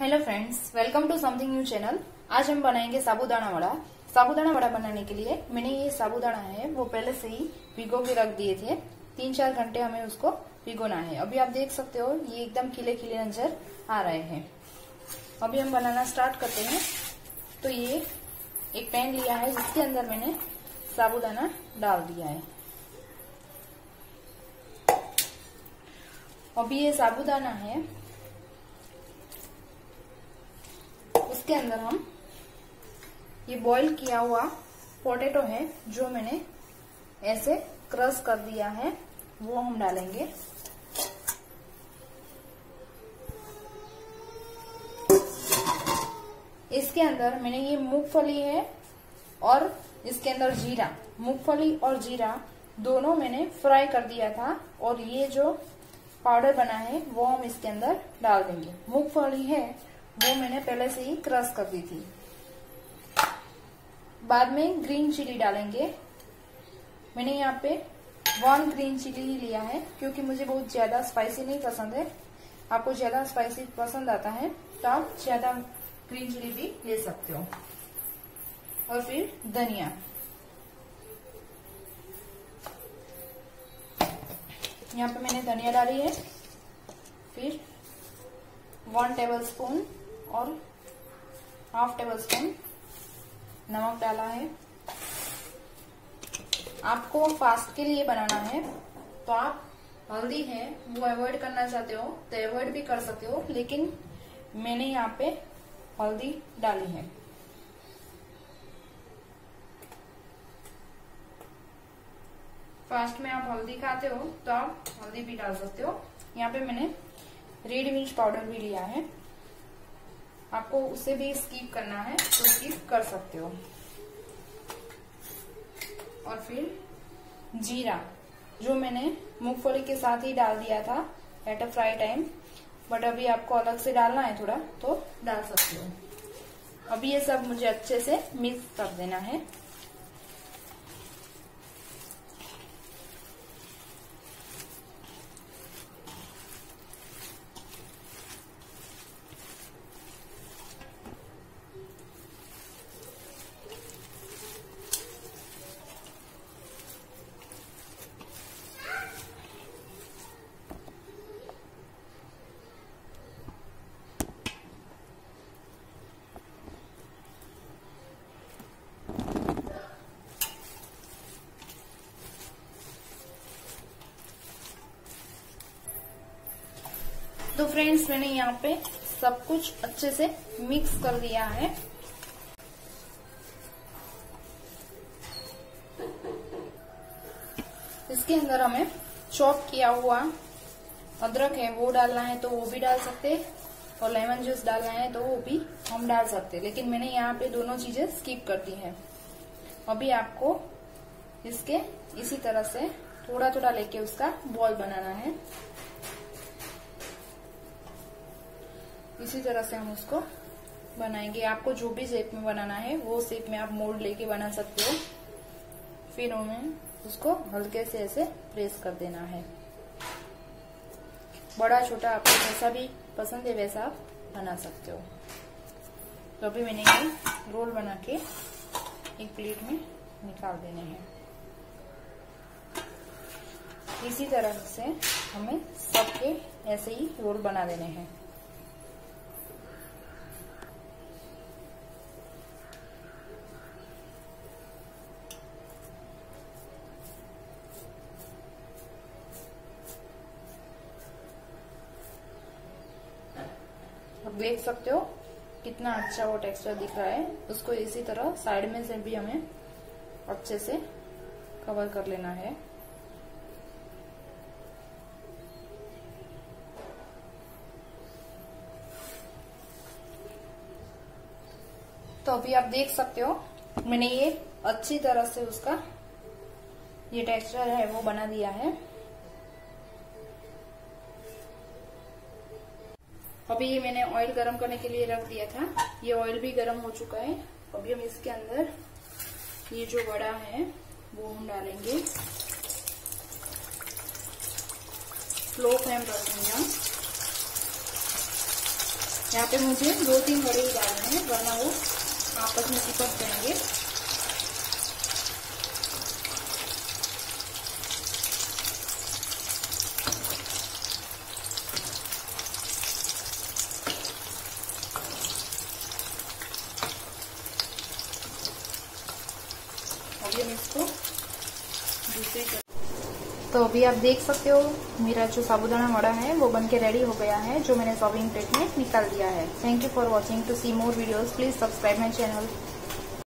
Hello friends, welcome to something new channel. आज हम बनाएंगे साबूदाना वड़ा। साबूदाना वड़ा बनाने के लिए मैंने ये साबूदाना है वो पहले से ही भिगो के रख दिए थे। 3-4 घंटे हमें उसको भिगोना है। अभी आप देख सकते हो ये एकदम खिले खिले नजर आ रहे हैं। अभी हम बनाना स्टार्ट करते हैं। तो ये एक पैन लिया है जिसके अंदर मैंने साबूदाना डाल दिया है। अभी ये साबूदाना है, उसके अंदर हम ये बॉईल किया हुआ पोटैटो है जो मैंने ऐसे क्रश कर दिया है वो हम डालेंगे। इसके अंदर मैंने ये मूंगफली है और इसके अंदर जीरा, मूंगफली और जीरा दोनों मैंने फ्राई कर दिया था और ये जो पाउडर बना है वो हम इसके अंदर डाल देंगे। मूंगफली है वो मैंने पहले से ही क्रश कर दी थी। बाद में ग्रीन चिली डालेंगे। मैंने यहाँ पे 1 ग्रीन चिली ही लिया है क्योंकि मुझे बहुत ज्यादा स्पाइसी नहीं पसंद है। आपको ज्यादा स्पाइसी पसंद आता है तो आप ज्यादा ग्रीन चिली भी ले सकते हो। और फिर धनिया, यहाँ पे मैंने धनिया डाली है। फिर 1 टेबलस्पून और 1/2 टेबलस्पून नमक डाला है। आपको फास्ट के लिए बनाना है तो आप हल्दी है वो अवॉइड करना चाहते हो तो अवॉइड भी कर सकते हो, लेकिन मैंने यहाँ पे हल्दी डाली है। फास्ट में आप हल्दी खाते हो तो आप हल्दी भी डाल सकते हो। यहाँ पे मैंने रेड मिर्च पाउडर भी लिया है। आपको उसे भी स्किप करना है तो स्किप कर सकते हो। और फिर जीरा जो मैंने मूंगफली के साथ ही डाल दिया था at a fry time, but अभी आपको अलग से डालना है थोड़ा तो डाल सकते हो। अभी ये सब मुझे अच्छे से मिक्स कर देना है। तो फ्रेंड्स मैंने यहाँ पे सब कुछ अच्छे से मिक्स कर दिया है। इसके अंदर हमें चॉप किया हुआ अदरक है वो डालना है तो वो भी डाल सकते, और लेमन जूस डालना है तो वो भी हम डाल सकते, लेकिन मैंने यहाँ पे दोनों चीजें स्किप कर दी है। अभी आपको इसके इसी तरह से थोड़ा थोड़ा लेके उसका बॉल बनाना है। इसी तरह से हम उसको बनाएंगे। आपको जो भी शेप में बनाना है वो शेप में आप मोल्ड लेके बना सकते हो। फिर हमें उसको हल्के से ऐसे प्रेस कर देना है। बड़ा छोटा आपको जैसा भी पसंद है वैसा आप बना सकते हो। तो अभी मैंने ये रोल बना के एक प्लेट में निकाल देने हैं। इसी तरह से हमें सबके ऐसे ही रोल बना देने हैं। अब देख सकते हो कितना अच्छा वो टेक्सचर दिख रहा है। उसको इसी तरह साइड में से भी हमें अच्छे से कवर कर लेना है। तो अभी आप देख सकते हो मैंने ये अच्छी तरह से उसका ये टेक्सचर है वो बना दिया है। अभी ये मैंने ऑयल गरम करने के लिए रख दिया था। ये ऑयल भी गरम हो चुका है। अभी हम इसके अंदर ये जो वड़ा है वो हम डालेंगे। स्लो फ्लेम रखेंगे। यहाँ पे मुझे 2-3 बड़े ही डालने हैं, वरना वो आपस में चिपक जाएंगे। अभी हम इसको दूसरी, तो अभी आप देख सकते हो मेरा जो साबूदाना वड़ा है वो बनके रेडी हो गया है, जो मैंने सर्विंग प्लेट में निकाल दिया है। Thank you for watching. To see more videos please subscribe my channel.